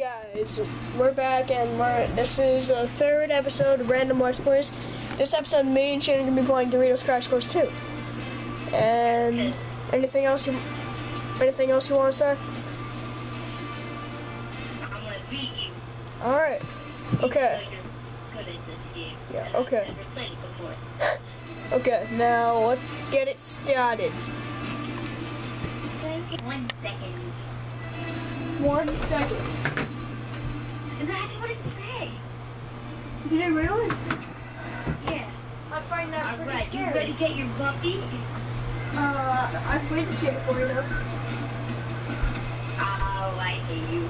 guys, we're back and this is the third episode of Random Let's Plays. This episode, me and Shannon are going to be playing Doritos Crash Course 2. And anything else you want to say? I'm going to beat you. Alright. Okay. Good at this game. Yeah, okay. I've never played it before. Okay, now let's get it started. 1 second. 1 second. That's what it said. Did it really? Yeah. I find that pretty scary. You ready to get your puppy? I've played this game before, you know. Oh, I hate you.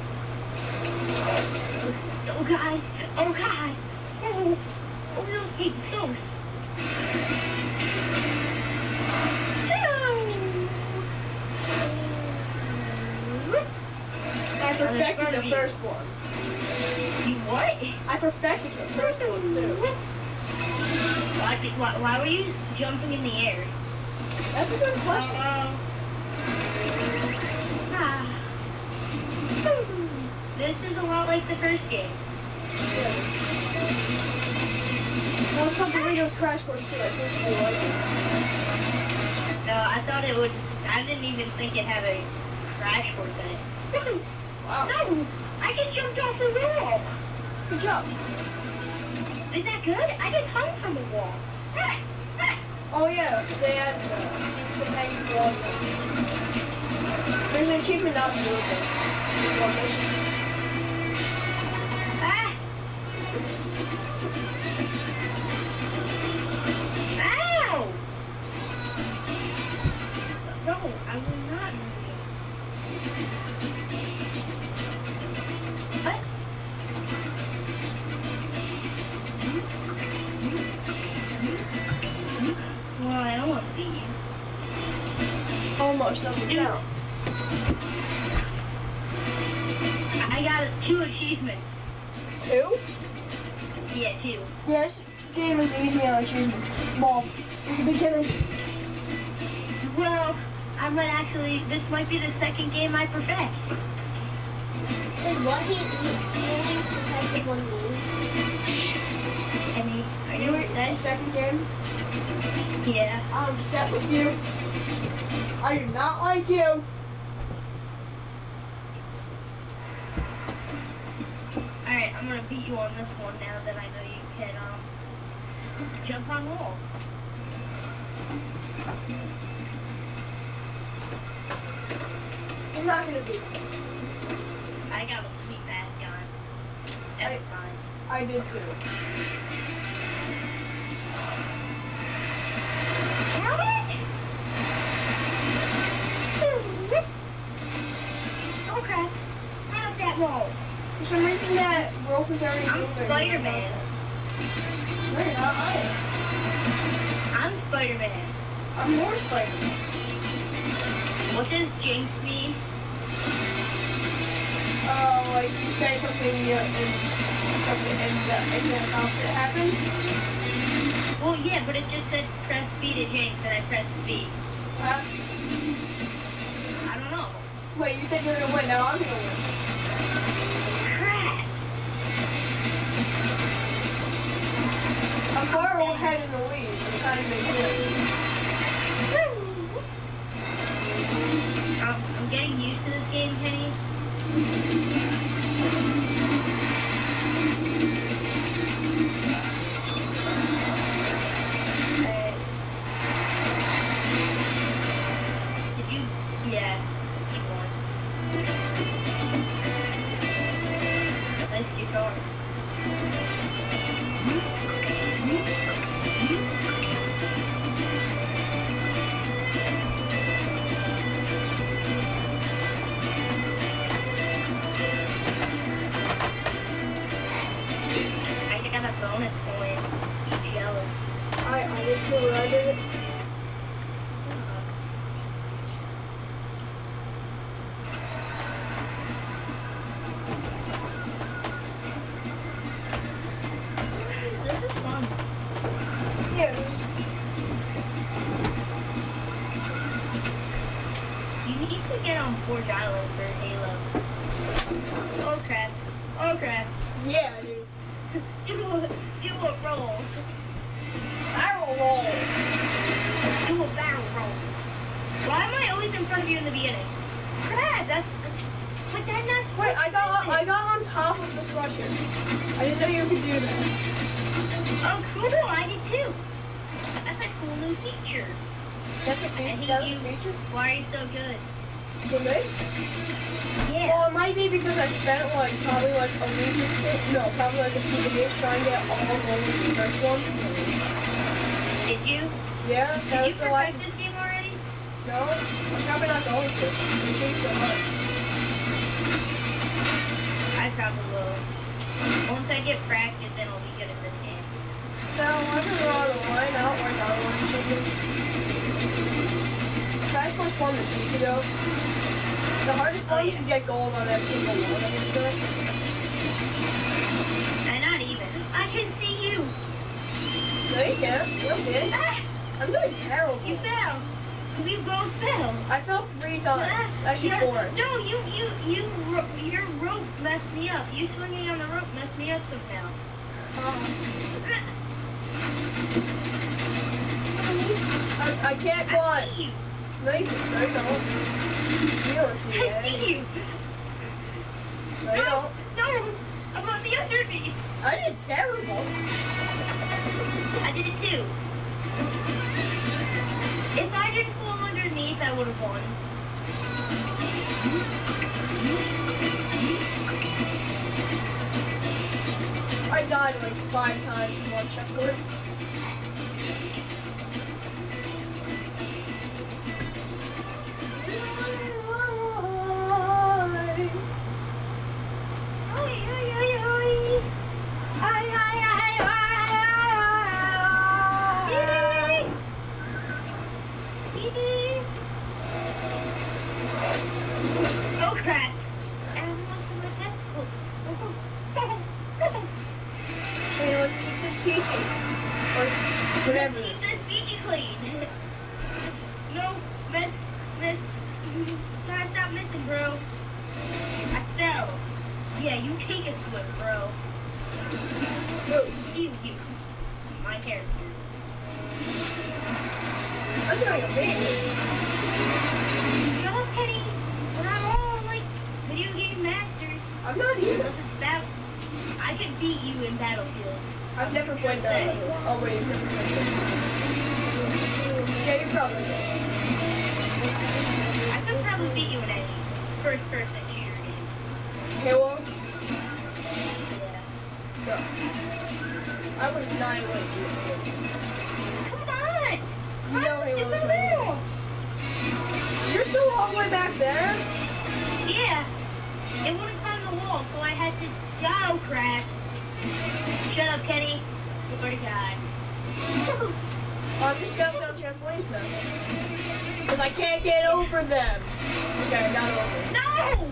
Oh, God. Oh, God. Oh, no, hey, close. I perfected the first one. You what? I perfected the first one, too. Why were you jumping in the air? That's a good question. This is a lot like the first game. Well, it's called Doritos Crash Course 2. I think you like it. No, I thought it would. I didn't even think it had a crash course in it. Wow. No! I just jumped off the wall! Good job. Is that good? I just hung from the wall. Oh yeah, they had the hanging walls. There's an achievement out in the Ah! Ow! No, I will not move. What? Well, I almost beat you. Almost doesn't count. I got 2 achievements. 2? Yeah, 2. Yes, game is easy on achievements. Well, in the beginning. Well, I might actually, this might be the second game I perfect. Wait, what? He only perfected 1 game? And are You you wait, the second game? Yeah. I'm upset with you. I do not like you. Alright, I'm gonna beat you on this one now that I know you can, jump on walls. You're not gonna beat me. I got a sweet mask on. Every time. I did too. Okay. How's that roll? For some reason that rope is already I'm moving. Spider-Man. No, you're not. I'm Spider-Man. I'm more Spider-Man. What does Jinx mean? Oh, like you say something and the exact opposite happens? Well, yeah, but it just said press B to Jinx and I pressed B. I don't know. Wait, you said you were gonna win, now I'm gonna win. Crap. I'm far ahead in the lead, so it kind of makes sense. I'm getting used to this game, Kenny. Did you? Yeah. Keep going. Nice guitar. Yeah, dude. Do a roll. Barrel roll. Do a barrel roll. Why am I always in front of you in the beginning? Crap, that's not. Wait, I got on top of the crusher. I didn't know you could do that. Oh, cool! I did too. That's a cool new feature. That's a feature. That was a feature. Why are you so good? For me? Yeah. Well, it might be because I spent probably a week or two. No, probably a few days trying to get all gold with the first ones. Did you? Yeah, that was Did you the last. perfect this game already? No, I'm probably not going to. The cheats are hard. I probably will. Once I get practice, then I'll be good at this game. No, I can draw the line out like I want chickens. Crash Course 1 this week ago. The hardest one is to get gold on every single one, I'm gonna say. And not even. I can see you. No, you can't. You don't see it. Ah, I'm doing terrible. you fell. We both fell. I fell 3 times. Actually, 4. No, your rope messed me up. You swinging on the rope messed me up somehow. I can't I climb. see you. No, you don't. You don't see I see it. you. No, you don't. No, I'm on the underneath. I did terrible. I did it too. If I didn't fall underneath, I would have won. I died 5 times in one checkpoint. Oh crap! Shane, let's keep this peachy. Or whatever Keep this this is. beachy clean. No, miss. Stop missing, bro. I fell. Yeah, you take a swim, bro. Ooh, You. My character. I'm doing a baby. Shut up, Kenny. We're not all like video game masters. I'm not either. I could beat you in Battlefield. I've never played that level. Oh wait, you've never played this. Yeah, you probably will. I could probably beat you in any first-person shooter game. Halo? Yeah. No. I would annihilate you. Come on! You know Halo It's is a my game. wall. You're still all the way back there? Yeah. It wouldn't climb the wall, so I had to go crash. Shut up, Kenny. You already died. I'm just bouncing on trampolines now. Because I can't get over them. Okay, I got over. No!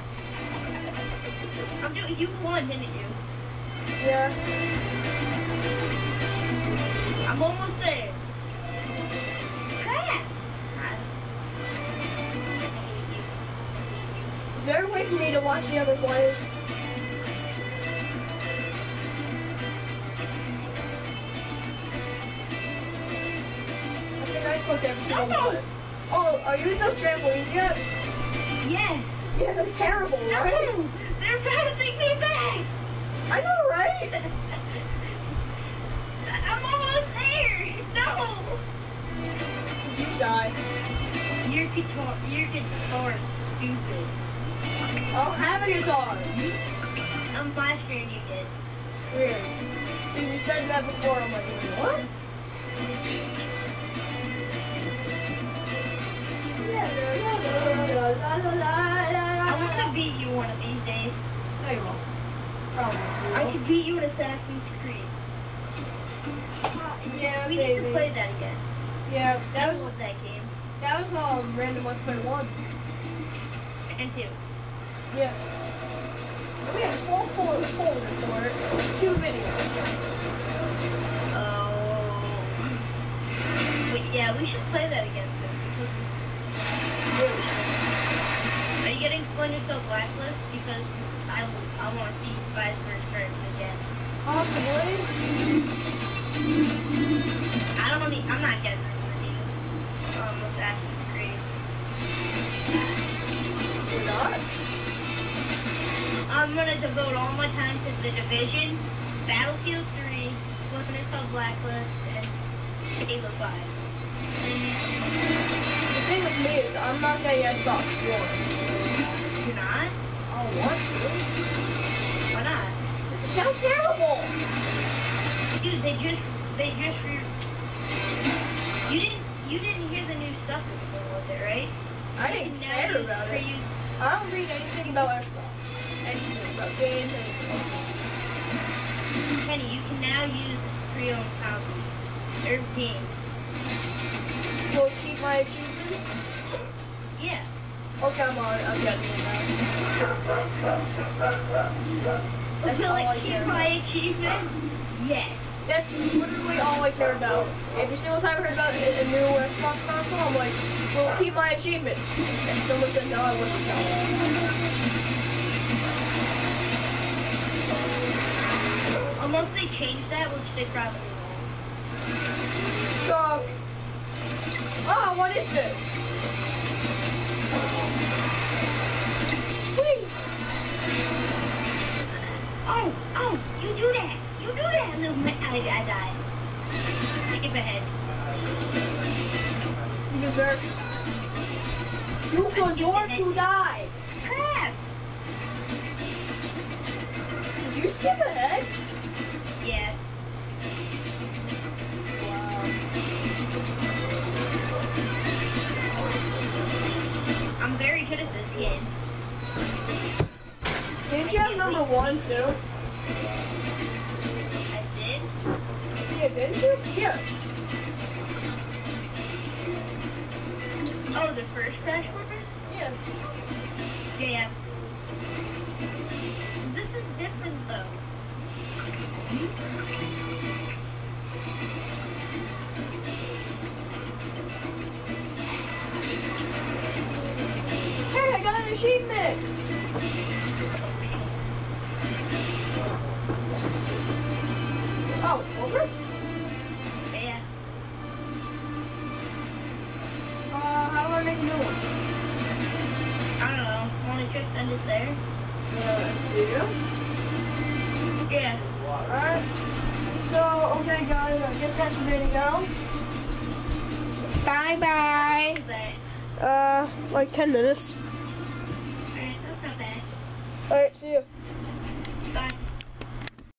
You won, didn't you? Yeah. I'm almost there. Crap! Is there a way for me to watch the other players? I think I just clicked every single one. Oh, are you at those trampolines yet? Yes. Yeah, they're terrible, right? No! They're bouncing me back! I know, right? I'm almost there! No! Did you die? Your guitar is stupid. I'll have a guitar. I'm plastering you did. Weird. Because you said that before, I'm like, what? I want to beat you one of these days. No, you won't. Probably. I could beat you in Assassin's Creed. Yeah, We need to maybe. play that again. Yeah, that was that game. random multiplayer 1. And 2. Yeah. We had a full folder for it. 2 videos. Oh. Wait, yeah, we should play that again soon. Really. Are you getting Splinter Cell Blacklist? Because I I want to see Spice vs. Friends again. Possibly. I don't know. I'm not getting this with Assassin's Creed. You're not? I'm gonna devote all my time to The Division, Battlefield 3, what's it called, Blacklist, and Halo 5. The thing with me is I'm not getting Xbox One. You're not? I want to. Why not? It sounds terrible. Dude, you didn't hear the new stuff that was going with it, right? I didn't care about it. I don't read anything about Xbox. Anything about games, anything. Kenny, you can now use pre-owned consoles. Or games. Will it keep my achievements? Yeah. Okay, I'm getting it now. That's Will all I it care keep my about. achievement? Yes. That's literally all I care about. Every single time I heard about a new Xbox console, I'm like, well, keep my achievements. And someone said, no, I wouldn't tell them. Unless they change that, which they probably won't. Dog. Oh, what is this? Wait. Oh, you do that. You do that, little man. I died. Skip ahead. You deserve to die. Crap. Did you skip ahead? Yes. Wow. I'm very good at this game. Didn't you have number 1 too? I did? Yeah, didn't you? Yeah. Oh, the first Crash Course? Yeah. Yeah. This is different though. Hey, I got an achievement! Oh, over? Yeah. How do I make a new one? I don't know. Want to just end it there? Do you? Yeah. Alright. So, okay guys, I guess that's the video. Bye-bye. But, Like 10 minutes. alright, that's not bad. Alright, see you. Bye.